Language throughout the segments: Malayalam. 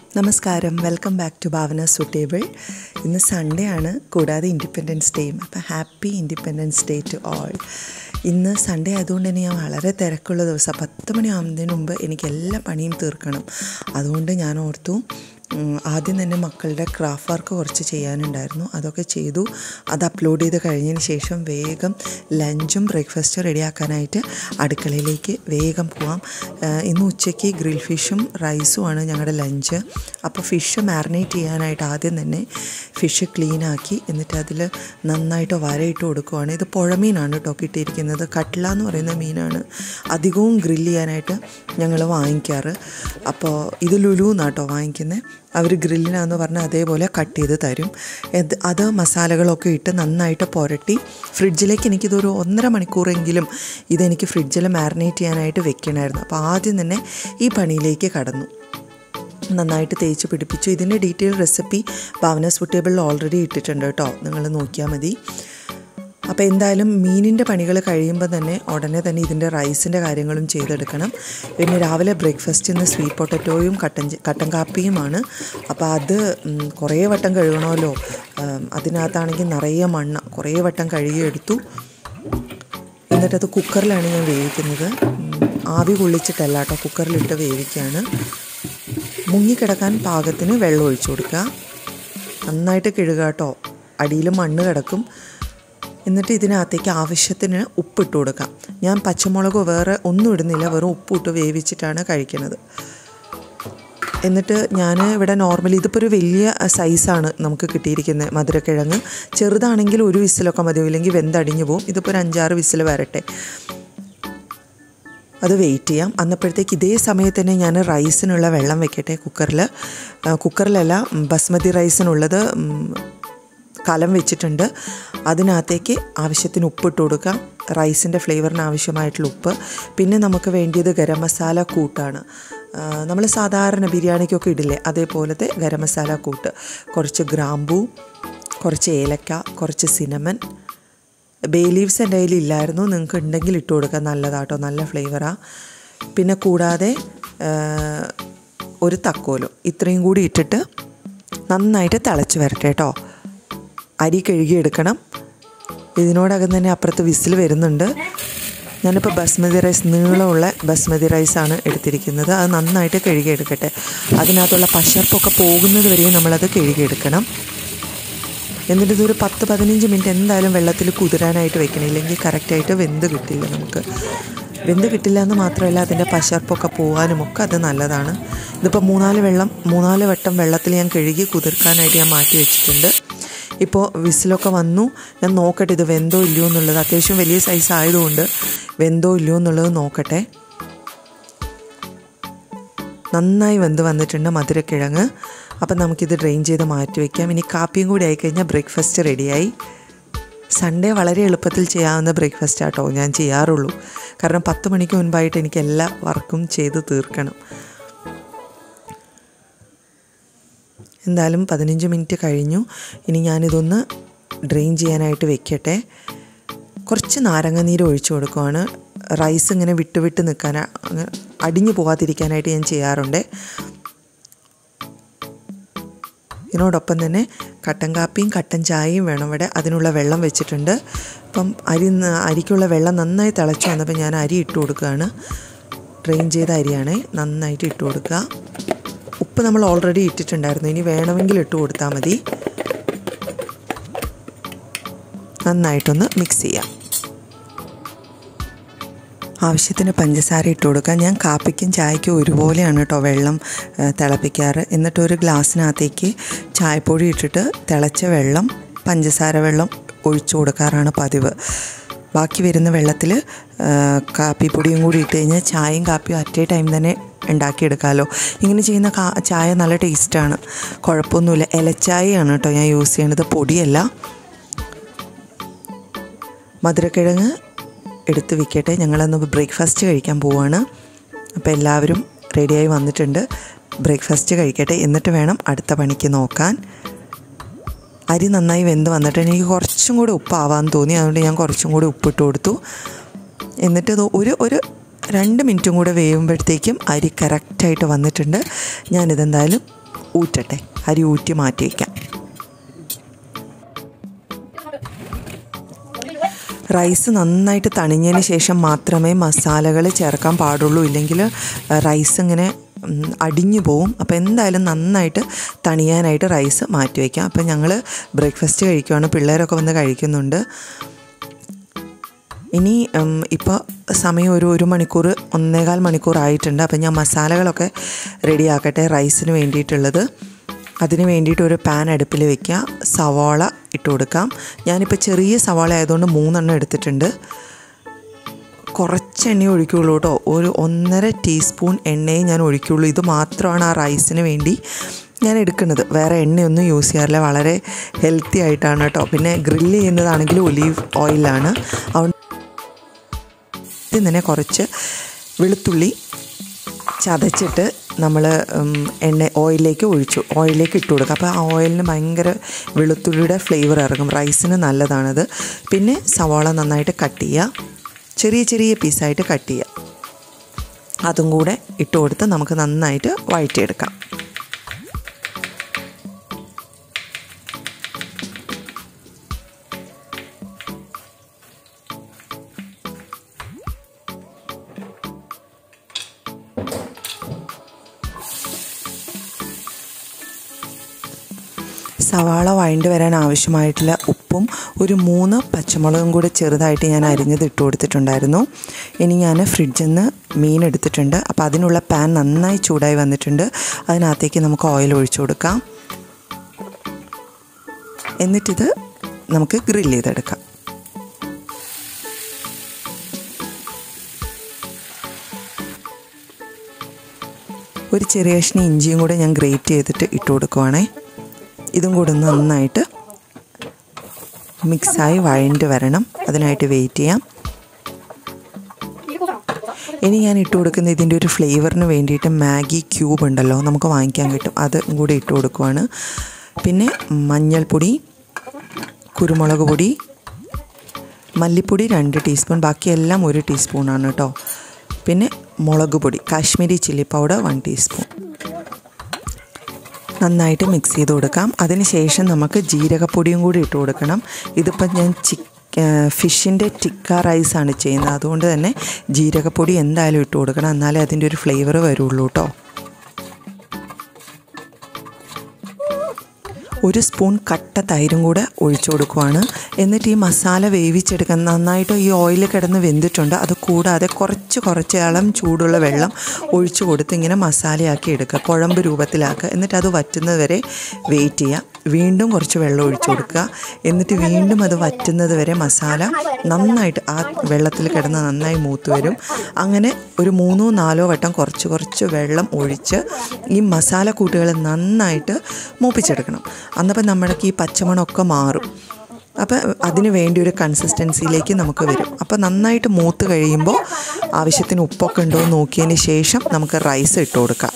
നമസ്കാരം, welcome back to Bhavana suitable. ഇന്ന് സൺഡേ ആണ്, കൂടാതെ ഇൻഡിപെൻഡൻസ് ഡേയും. അപ്പോൾ happy independence day to all. ഇന്ന് സൺഡേ ആയതുകൊണ്ട് തന്നെ ഞാൻ വളരെ തിരക്കുള്ള ദിവസം. 10 മണിയാവുന്നതിന് മുമ്പ് എനിക്ക് എല്ലാ പണിയും തീർക്കണം. അതുകൊണ്ട് ഞാൻ ഓർത്തു ആദ്യം തന്നെ മക്കളുടെ ക്രാഫ്റ്റ് വർക്ക് കുറച്ച് ചെയ്യാനുണ്ടായിരുന്നു, അതൊക്കെ ചെയ്തു. അത് അപ്ലോഡ് ചെയ്ത് കഴിഞ്ഞതിന് ശേഷം വേഗം ലഞ്ചും ബ്രേക്ക്ഫാസ്റ്റും റെഡിയാക്കാനായിട്ട് അടുക്കളയിലേക്ക് വേഗം പോവാം. ഇന്ന് ഉച്ചയ്ക്ക് ഗ്രിൽ ഫിഷും റൈസുമാണ് ഞങ്ങളുടെ ലഞ്ച്. അപ്പോൾ ഫിഷ് മാരിനേറ്റ് ചെയ്യാനായിട്ട് ആദ്യം തന്നെ ഫിഷ് ക്ലീനാക്കി എന്നിട്ട് അതിൽ നന്നായിട്ട് വരയിട്ട് കൊടുക്കുവാണ്. ഇത് പുഴമീനാണ് കേട്ടോ കിട്ടിയിരിക്കുന്നത്. കട്ട്ല എന്ന് പറയുന്ന മീനാണ് അധികവും ഗ്രില്ല് ചെയ്യാനായിട്ട് ഞങ്ങൾ വാങ്ങിക്കാറ്. അപ്പോൾ ഇത് ലുലു എന്നാട്ടോ വാങ്ങിക്കുന്നത്. അവർ ഗ്രില്ലിനാന്ന് പറഞ്ഞാൽ അതേപോലെ കട്ട് ചെയ്ത് തരും. അത് മസാലകളൊക്കെ ഇട്ട് നന്നായിട്ട് പുരട്ടി ഫ്രിഡ്ജിലേക്ക് എനിക്കിതൊരു 1.5 മണിക്കൂറെങ്കിലും ഇതെനിക്ക് ഫ്രിഡ്ജിൽ മാരിനേറ്റ് ചെയ്യാനായിട്ട് വെക്കണമായിരുന്നു. അപ്പോൾ ആദ്യം തന്നെ ഈ പണിയിലേക്ക് കടന്നു. നന്നായിട്ട് തേച്ച് പിടിപ്പിച്ചു. ഇതിൻ്റെ ഡീറ്റെയിൽ റെസിപ്പി ഭാവന സുട്ടേബിളിൽ ഓൾറെഡി ഇട്ടിട്ടുണ്ട് കേട്ടോ, നിങ്ങൾ നോക്കിയാൽ മതി. അപ്പോൾ എന്തായാലും മീനിൻ്റെ പണികൾ കഴിയുമ്പോൾ തന്നെ ഉടനെ തന്നെ ഇതിൻ്റെ റൈസിൻ്റെ കാര്യങ്ങളും ചെയ്തെടുക്കണം. പിന്നെ രാവിലെ ബ്രേക്ക്ഫാസ്റ്റിന് സ്വീറ്റ് പൊട്ടറ്റോയും കട്ടൻ കാപ്പിയുമാണ്. അപ്പോൾ അത് കുറേ വട്ടം കഴുകണമല്ലോ. അതിനകത്താണെങ്കിൽ നിറയെ മണ്ണ്, കുറേ വട്ടം കഴുകിയെടുത്തു. എന്നിട്ടത് കുക്കറിലാണ് ഞാൻ വേവിക്കുന്നത്. ആവി കൊള്ളിച്ചിട്ടല്ല കേട്ടോ, കുക്കറിലിട്ട് വേവിക്കുകയാണ്. മുങ്ങിക്കിടക്കാൻ പാകത്തിന് വെള്ളം ഒഴിച്ചു കൊടുക്കുക. നന്നായിട്ട് കഴുകുക കേട്ടോ, അടിയിൽ മണ്ണ് കിടക്കും. എന്നിട്ട് ഇതിനകത്തേക്ക് ആവശ്യത്തിന് ഉപ്പിട്ട് കൊടുക്കാം. ഞാൻ പച്ചമുളക് വേറെ ഒന്നും ഇടുന്നില്ല, വെറും ഉപ്പിട്ട് വേവിച്ചിട്ടാണ് കഴിക്കുന്നത്. എന്നിട്ട് ഞാൻ ഇവിടെ നോർമലി ഇതിപ്പോൾ ഒരു വലിയ സൈസാണ് നമുക്ക് കിട്ടിയിരിക്കുന്നത് മധുരക്കിഴങ്ങ്. ചെറുതാണെങ്കിൽ ഒരു വിസിലൊക്കെ മതിയോ, ഇല്ലെങ്കിൽ വെന്തടിഞ്ഞു പോവും. ഇതിപ്പോൾ ഒരു 5-6 വിസിൽ വരട്ടെ, അത് വെയിറ്റ് ചെയ്യാം. അന്നപ്പോഴത്തേക്ക് ഇതേ സമയത്ത് തന്നെ ഞാൻ റൈസിനുള്ള വെള്ളം വെക്കട്ടെ. കുക്കറിലല്ല, ബസ്മതി റൈസിനുള്ളത് കലം വെച്ചിട്ടുണ്ട്. അതിനകത്തേക്ക് ആവശ്യത്തിന് ഉപ്പിട്ട് കൊടുക്കാം, റൈസിൻ്റെ ഫ്ലേവറിന് ആവശ്യമായിട്ടുള്ള ഉപ്പ്. പിന്നെ നമുക്ക് വേണ്ടിയത് ഗരം മസാല കൂട്ടാണ്. നമ്മൾ സാധാരണ ബിരിയാണിക്കൊക്കെ ഇടില്ലേ, അതേപോലത്തെ ഗരം മസാല കൂട്ട്. കുറച്ച് ഗ്രാമ്പൂ, കുറച്ച് ഏലക്ക, കുറച്ച് സിനമൻ. ബേ ലീവ്സ് എൻ്റെ കയ്യിൽ ഇല്ലായിരുന്നു, നിങ്ങൾക്ക് ഉണ്ടെങ്കിൽ ഇട്ട് കൊടുക്കാം, നല്ലതാട്ടോ, നല്ല ഫ്ലേവറാണ്. പിന്നെ കൂടാതെ ഒരു തക്കോലും. ഇത്രയും കൂടി ഇട്ടിട്ട് നന്നായിട്ട് തിളച്ച് വരട്ടെ കേട്ടോ. അരി കഴുകിയെടുക്കണം. ഇതിനോടകം തന്നെ അപ്പുറത്ത് വിസിൽ വരുന്നുണ്ട്. ഞാനിപ്പോൾ ബസ്മതി റൈസ്, നീളമുള്ള ബസ്മതി റൈസാണ് എടുത്തിരിക്കുന്നത്. അത് നന്നായിട്ട് കഴുകിയെടുക്കട്ടെ. അതിനകത്തുള്ള പശർപ്പൊക്കെ പോകുന്നത് വരെയും നമ്മളത് കഴുകിയെടുക്കണം. എന്നിട്ട് ഇതൊരു 10-15 മിനിറ്റ് എന്തായാലും വെള്ളത്തിൽ കുതിരാനായിട്ട് വെക്കണം, ഇല്ലെങ്കിൽ കറക്റ്റായിട്ട് വെന്ത് കിട്ടില്ല. നമുക്ക് വെന്ത് കിട്ടില്ല എന്ന് മാത്രമല്ല, അതിൻ്റെ പശർപ്പൊക്കെ പോകാനുമൊക്കെ അത് നല്ലതാണ്. ഇതിപ്പോൾ 3-4 വട്ടം വെള്ളത്തിൽ ഞാൻ കഴുകി കുതിർക്കാനായിട്ട് ഞാൻ മാറ്റി വെച്ചിട്ടുണ്ട്. ഇപ്പോൾ വിസിലൊക്കെ വന്നു. ഞാൻ നോക്കട്ടെ ഇത് വെന്തോ ഇല്ലയോ എന്നുള്ളത്. അത്യാവശ്യം വലിയ സൈസ് ആയതുകൊണ്ട് വെന്തോ ഇല്ലയോ എന്നുള്ളത് നോക്കട്ടെ. നന്നായി വെന്ത് വന്നിട്ടുണ്ട് മധുരക്കിഴങ്ങ്. അപ്പം നമുക്കിത് ഡ്രെയിൻ ചെയ്ത് മാറ്റി വയ്ക്കാം. ഇനി കാപ്പിയും കൂടി ആയിക്കഴിഞ്ഞാൽ ബ്രേക്ക്ഫാസ്റ്റ് റെഡിയായി. സൺഡേ വളരെ എളുപ്പത്തിൽ ചെയ്യാവുന്ന ബ്രേക്ക്ഫാസ്റ്റ് ആട്ടോ ഞാൻ ചെയ്യാറുള്ളൂ. കാരണം 10 മണിക്ക് മുൻപായിട്ട് എനിക്ക് എല്ലാ വർക്കും ചെയ്ത് തീർക്കണം. എന്തായാലും 15 മിനിറ്റ് കഴിഞ്ഞു. ഇനി ഞാനിതൊന്ന് ഡ്രെയിൻ ചെയ്യാനായിട്ട് വെക്കട്ടെ. കുറച്ച് നാരങ്ങ നീര് ഒഴിച്ചു കൊടുക്കുവാണ്. റൈസ് ഇങ്ങനെ വിട്ട് നിൽക്കാൻ, അടിഞ്ഞു പോകാതിരിക്കാനായിട്ട് ഞാൻ ചെയ്യാറുണ്ട്. ഇതിനോടൊപ്പം തന്നെ കട്ടൻ കാപ്പിയും കട്ടൻ ചായയും വേണം ഇവിടെ. അതിനുള്ള വെള്ളം വെച്ചിട്ടുണ്ട്. അപ്പം അരിക്കുള്ള വെള്ളം നന്നായി തിളച്ച് വന്നപ്പോൾ ഞാൻ അരി ഇട്ട് കൊടുക്കുകയാണ്. ഡ്രെയിൻ ചെയ്ത അരിയാണ്, നന്നായിട്ട് ഇട്ട് കൊടുക്കുക. ഉപ്പ് നമ്മൾ ഓൾറെഡി ഇട്ടിട്ടുണ്ടായിരുന്നു, ഇനി വേണമെങ്കിൽ ഇട്ട് കൊടുത്താൽ മതി. നന്നായിട്ടൊന്ന് മിക്സ് ചെയ്യാം. ആവശ്യത്തിന് പഞ്ചസാര ഇട്ട് കൊടുക്കാം. ഞാൻ കാപ്പിക്കും ചായക്കും ഒരുപോലെയാണ് കേട്ടോ വെള്ളം തിളപ്പിക്കാറ്. എന്നിട്ട് ഒരു ഗ്ലാസ്സിനകത്തേക്ക് ചായപ്പൊടി ഇട്ടിട്ട് തിളച്ച വെള്ളം, പഞ്ചസാര വെള്ളം ഒഴിച്ചു കൊടുക്കാറാണ് പതിവ്. ബാക്കി വരുന്ന വെള്ളത്തിൽ കാപ്പിപ്പൊടിയും കൂടി ഇട്ട് കഴിഞ്ഞാൽ ചായയും കാപ്പിയും അറ്റേ ടൈം തന്നെ ഉണ്ടാക്കിയെടുക്കാമല്ലോ. ഇങ്ങനെ ചെയ്യുന്ന ചായ നല്ല ടേസ്റ്റാണ്, കുഴപ്പമൊന്നുമില്ല. ഇലച്ചായയാണ് കേട്ടോ ഞാൻ യൂസ് ചെയ്യണത്, പൊടിയല്ല. മധുരക്കിഴങ്ങ് എടുത്ത് വെക്കട്ടെ. ഞങ്ങളന്ന് ബ്രേക്ക്ഫാസ്റ്റ് കഴിക്കാൻ പോവുകയാണ്. അപ്പോൾ എല്ലാവരും റെഡിയായി വന്നിട്ടുണ്ട്. ബ്രേക്ക്ഫാസ്റ്റ് കഴിക്കട്ടെ, എന്നിട്ട് വേണം അടുത്ത പണിക്ക് നോക്കാൻ. അരി നന്നായി വെന്ത് വന്നിട്ട് എനിക്ക് കുറച്ചും കൂടി ഉപ്പാവാന്ന് തോന്നി, അതുകൊണ്ട് ഞാൻ കുറച്ചും കൂടി ഉപ്പിട്ട് കൊടുത്തു. എന്നിട്ട് ഒരു 2 മിനിറ്റും കൂടെ വേവുമ്പോഴത്തേക്കും അരി കറക്റ്റായിട്ട് വന്നിട്ടുണ്ട്. ഞാനിതെന്തായാലും ഊറ്റട്ടെ. അരി ഊറ്റി മാറ്റി വയ്ക്കാം. റൈസ് നന്നായിട്ട് തണിഞ്ഞതിന് ശേഷം മാത്രമേ മസാലകൾ ചേർക്കാൻ പാടുള്ളൂ. ഇല്ലെങ്കിൽ റൈസ് ഇങ്ങനെ അടിഞ്ഞു പോവും. അപ്പോൾ എന്തായാലും നന്നായിട്ട് തണിയാനായിട്ട് റൈസ് മാറ്റി വയ്ക്കാം. അപ്പോൾ ഞങ്ങൾ ബ്രേക്ക്ഫാസ്റ്റ് കഴിക്കുകയാണ്. പിള്ളേരൊക്കെ വന്ന് കഴിക്കുന്നുണ്ട്. ഇനി ഇപ്പോൾ സമയം ഒരു 1 മണിക്കൂർ 1.25 മണിക്കൂർ ആയിട്ടുണ്ട്. അപ്പോൾ ഞാൻ മസാലകളൊക്കെ റെഡിയാക്കട്ടെ റൈസിന് വേണ്ടിയിട്ടുള്ളത്. അതിന് വേണ്ടിയിട്ട് ഒരു പാൻ അടുപ്പിൽ വയ്ക്കുക. സവാള ഇട്ട് കൊടുക്കാം. ഞാനിപ്പോൾ ചെറിയ സവാള ആയതുകൊണ്ട് 3 എണ്ണം എടുത്തിട്ടുണ്ട്. കുറച്ച് എണ്ണ ഒഴിക്കുകയുള്ളൂ കേട്ടോ. ഒരു 1.5 ടീസ്പൂൺ എണ്ണയും ഞാൻ ഒഴിക്കുകയുള്ളൂ. ഇത് മാത്രമാണ് ആ റൈസിന് വേണ്ടി ഞാൻ എടുക്കുന്നത്. വേറെ എണ്ണയൊന്നും യൂസ് ചെയ്യാറില്ല. വളരെ ഹെൽത്തി ആയിട്ടാണ് കേട്ടോ. പിന്നെ ഗ്രില്ല് ചെയ്യുന്നതാണെങ്കിൽ ഒലീവ് ഓയിലാണ്. അതുകൊണ്ട് തന്നെ കുറച്ച് വെളുത്തുള്ളി ചതച്ചിട്ട് നമ്മൾ ഓയിലിലേക്ക് ഇട്ട് കൊടുക്കുക. അപ്പോൾ ആ ഓയിലിന് ഭയങ്കര വെളുത്തുള്ളിയുടെ ഫ്ലേവർ ഇറങ്ങും. റൈസിന് നല്ലതാണത്. പിന്നെ സവാള നന്നായിട്ട് കട്ട് ചെയ്യുക. ചെറിയ ചെറിയ പീസായിട്ട് കട്ട് ചെയ്യുക. അതും കൂടെ ഇട്ട് കൊടുത്ത് നമുക്ക് നന്നായിട്ട് വഴറ്റിയെടുക്കാം. സവാള വഴണ്ട് വരാൻ ആവശ്യമായിട്ടുള്ള ഉപ്പും ഒരു 3 പച്ചമുളകും കൂടെ ചെറുതായിട്ട് ഞാൻ അരിഞ്ഞത് ഇട്ട് കൊടുത്തിട്ടുണ്ടായിരുന്നു. ഇനി ഞാൻ ഫ്രിഡ്ജിൽ നിന്ന് മീൻ എടുത്തിട്ടുണ്ട്. അപ്പോൾ അതിനുള്ള പാൻ നന്നായി ചൂടായി വന്നിട്ടുണ്ട്. അതിനകത്തേക്ക് നമുക്ക് ഓയിൽ ഒഴിച്ചു കൊടുക്കാം. എന്നിട്ടിത് നമുക്ക് ഗ്രില്ല് ചെയ്തെടുക്കാം. ഒരു ചെറിയ കഷ്ണം ഇഞ്ചിയും കൂടെ ഞാൻ ഗ്രേറ്റ് ചെയ്തിട്ട് ഇട്ട് കൊടുക്കുവാണേ. ഇതും കൂടെ നന്നായിട്ട് മിക്സായി വഴണ്ട് വരണം. അതിനായിട്ട് വെയിറ്റ് ചെയ്യാം. ഇനി ഞാൻ ഇട്ട് കൊടുക്കുന്ന ഇതിൻ്റെ ഒരു ഫ്ലേവറിന് വേണ്ടിയിട്ട് മാഗി ക്യൂബ് ഉണ്ടല്ലോ, നമുക്ക് വാങ്ങിക്കാൻ കിട്ടും. അതും കൂടി ഇട്ട് കൊടുക്കുവാണ്. പിന്നെ മഞ്ഞൾപ്പൊടി, കുരുമുളക് പൊടി, മല്ലിപ്പൊടി 2 ടീസ്പൂൺ, ബാക്കിയെല്ലാം 1 ടീസ്പൂണാണ് കേട്ടോ. പിന്നെ മുളക് പൊടി, കാശ്മീരി ചില്ലി പൗഡർ 1 ടീസ്പൂൺ. നന്നായിട്ട് മിക്സ് ചെയ്ത് കൊടുക്കാം. അതിനുശേഷം നമുക്ക് ജീരകപ്പൊടിയും കൂടി ഇട്ട് കൊടുക്കണം. ഇതിപ്പം ഞാൻ ഫിഷിൻ്റെ ടിക്ക റൈസാണ് ചെയ്യുന്നത്. അതുകൊണ്ട് തന്നെ ജീരകപ്പൊടി എന്തായാലും ഇട്ട് കൊടുക്കണം. എന്നാലേ അതിൻ്റെ ഒരു ഫ്ലേവർ വരുള്ളൂ കേട്ടോ. 1 സ്പൂൺ കട്ട തൈരും കൂടെ ഒഴിച്ചു കൊടുക്കുവാണ്. എന്നിട്ട് ഈ മസാല വേവിച്ചെടുക്കാൻ നന്നായിട്ട് ഈ ഓയിൽ കിടന്ന് വെന്തിട്ടുണ്ട്. അത് കൂടാതെ കുറച്ച് ഇളം ചൂടുള്ള വെള്ളം ഒഴിച്ചു കൊടുത്ത് ഇങ്ങനെ മസാലയാക്കി എടുക്കുക, കുഴമ്പ് രൂപത്തിലാക്കുക. എന്നിട്ട് അത് വറ്റുന്നത് വരെ വെയിറ്റ് ചെയ്യുക. വീണ്ടും കുറച്ച് വെള്ളം ഒഴിച്ചു കൊടുക്കുക. എന്നിട്ട് വീണ്ടും അത് വറ്റുന്നത് വരെ മസാല നന്നായിട്ട് ആ വെള്ളത്തിൽ കിടന്ന് നന്നായി മൂത്ത് വരും. അങ്ങനെ ഒരു 3-4 വട്ടം കുറച്ച് വെള്ളം ഒഴിച്ച് ഈ മസാല കൂട്ടുകൾ നന്നായിട്ട് മൂപ്പിച്ചെടുക്കണം. അന്നപ്പം നമ്മൾക്ക് ഈ പച്ചമണമൊക്കെ മാറും. അപ്പോൾ അതിന് വേണ്ടി ഒരു കൺസിസ്റ്റൻസിയിലേക്ക് നമുക്ക് വരും. അപ്പോൾ നന്നായിട്ട് മൂത്ത് കഴിയുമ്പോൾ ആവശ്യത്തിന് ഉപ്പൊക്കെ ഉണ്ടോ എന്ന് നോക്കിയതിന് ശേഷം നമുക്ക് റൈസ് ഇട്ട് കൊടുക്കാം.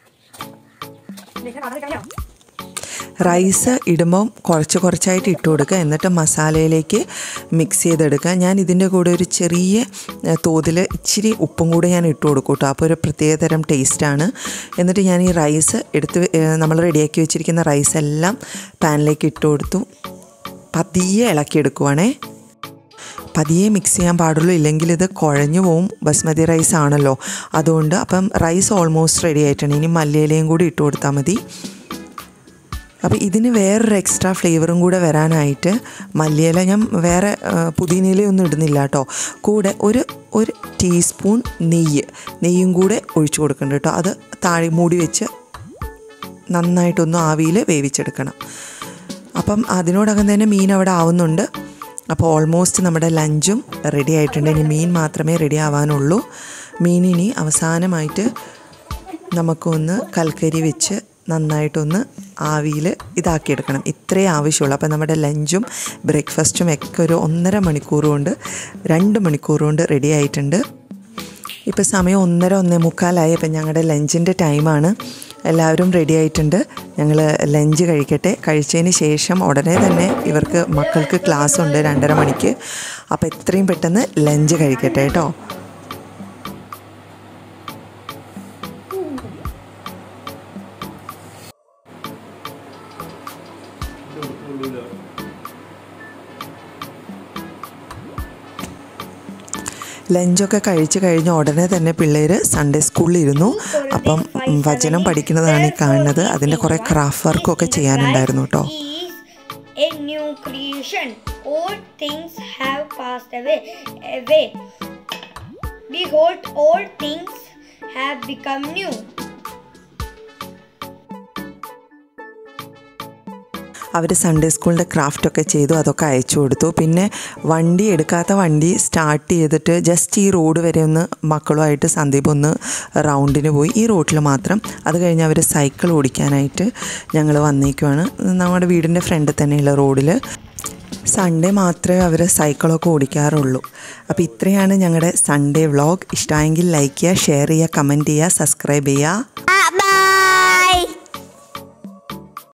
റൈസ് ഇടുമ്പം കുറച്ചായിട്ട് ഇട്ട് കൊടുക്കുക. എന്നിട്ട് മസാലയിലേക്ക് മിക്സ് ചെയ്തെടുക്കുക. ഞാൻ ഇതിൻ്റെ കൂടെ ഒരു ചെറിയ തോതിൽ ഇച്ചിരി ഉപ്പും കൂടെ ഞാൻ ഇട്ട് കൊടുക്കും കേട്ടോ. അപ്പോൾ ഒരു പ്രത്യേകതരം ടേസ്റ്റാണ്. എന്നിട്ട് ഞാൻ ഈ റൈസ് നമ്മൾ റെഡിയാക്കി വെച്ചിരിക്കുന്ന റൈസ് എല്ലാം പാനിലേക്ക് ഇട്ട് കൊടുത്തു. പതിയെ ഇളക്കിയെടുക്കുവാണേ. പതിയെ മിക്സ് ചെയ്യാൻ പാടുള്ളൂ, ഇല്ലെങ്കിൽ ഇത് കുഴഞ്ഞു പോവും. ബസ്മതി റൈസ് ആണല്ലോ, അതുകൊണ്ട്. അപ്പം റൈസ് ഓൾമോസ്റ്റ് റെഡി ആയിട്ടുണ്ട്. ഇനി മല്ലിയിലയും കൂടി ഇട്ട് കൊടുത്താൽ മതി. അപ്പോൾ ഇതിന് വേറൊരു എക്സ്ട്രാ ഫ്ലേവറും കൂടെ വരാനായിട്ട് മല്ലിയില ഞാൻ വേറെ പുതിനയിലയൊന്നും ഇടുന്നില്ല കേട്ടോ. കൂടെ ഒരു ടീസ്പൂൺ നെയ്യും കൂടെ ഒഴിച്ചു കൊടുക്കുന്നുണ്ട് കേട്ടോ. അത് താഴെ മൂടി വെച്ച് നന്നായിട്ടൊന്ന് ആവിയിൽ വേവിച്ചെടുക്കണം. അപ്പം അതിനോടകം തന്നെ മീൻ അവിടെ ആവുന്നുണ്ട്. അപ്പോൾ ഓൾമോസ്റ്റ് നമ്മുടെ ലഞ്ചും റെഡി ആയിട്ടുണ്ട്. ഇനി മീൻ മാത്രമേ റെഡി ആവാനുള്ളൂ. മീനിനി അവസാനമായിട്ട് നമുക്കൊന്ന് കൽക്കരി വെച്ച് നന്നായിട്ടൊന്ന് ആവിയിൽ ഇതാക്കിയെടുക്കണം. ഇത്രയേ ആവശ്യമുള്ളൂ. അപ്പോൾ നമ്മുടെ ലഞ്ചും ബ്രേക്ക്ഫാസ്റ്റും ഒക്കെ ഒരു 1.5 മണിക്കൂർ കൊണ്ട് 2 മണിക്കൂർ കൊണ്ട് റെഡി ആയിട്ടുണ്ട്. ഇപ്പോൾ സമയം 1:45 അപ്പം ഞങ്ങളുടെ ലഞ്ചിൻ്റെ ടൈമാണ്. എല്ലാവരും റെഡി ആയിട്ടുണ്ട്. ഞങ്ങൾ ലഞ്ച് കഴിക്കട്ടെ. കഴിച്ചതിന് ശേഷം ഉടനെ തന്നെ മക്കൾക്ക് ക്ലാസ് ഉണ്ട് 2:30 മണിക്ക്. അപ്പോൾ എത്രയും പെട്ടെന്ന് ലഞ്ച് കഴിക്കട്ടെ കേട്ടോ. ലഞ്ചൊക്കെ കഴിച്ച് കഴിഞ്ഞ ഉടനെ തന്നെ പിള്ളേർ സൺഡേ സ്കൂളിലിരുന്നു. അപ്പം വചനം പഠിക്കുന്നതാണ് ഈ കാണുന്നത്. അതിൻ്റെ കുറേ ക്രാഫ്റ്റ് വർക്കൊക്കെ ചെയ്യാനുണ്ടായിരുന്നു കേട്ടോ. A new creation. All things have passed away. Behold, all things have become new. അവർ സൺഡേ സ്കൂളിൻ്റെ ക്രാഫ്റ്റൊക്കെ ചെയ്തു, അതൊക്കെ അയച്ചു കൊടുത്തു. പിന്നെ എടുക്കാത്ത വണ്ടി സ്റ്റാർട്ട് ചെയ്തിട്ട് ജസ്റ്റ് ഈ റോഡ് വരെ ഒന്ന് മക്കളുമായിട്ട് സന്ദീപ് ഒന്ന് റൗണ്ടിന് പോയി, ഈ റോഡിൽ മാത്രം. അത് കഴിഞ്ഞ് അവർ സൈക്കിൾ ഓടിക്കാനായിട്ട് ഞങ്ങൾ വന്നേക്കുവാണ്. നമ്മുടെ വീടിൻ്റെ ഫ്രണ്ടിൽ തന്നെയുള്ള റോഡിൽ. സൺഡേ മാത്രമേ അവർ സൈക്കിളൊക്കെ ഓടിക്കാറുള്ളൂ. അപ്പോൾ ഇത്രയാണ് ഞങ്ങളുടെ സൺഡേ വ്ളോഗ്. ഇഷ്ടമായെങ്കിൽ ലൈക്ക് ചെയ്യുക, ഷെയർ ചെയ്യുക, കമൻറ്റ് ചെയ്യുക, സബ്സ്ക്രൈബ് ചെയ്യുക.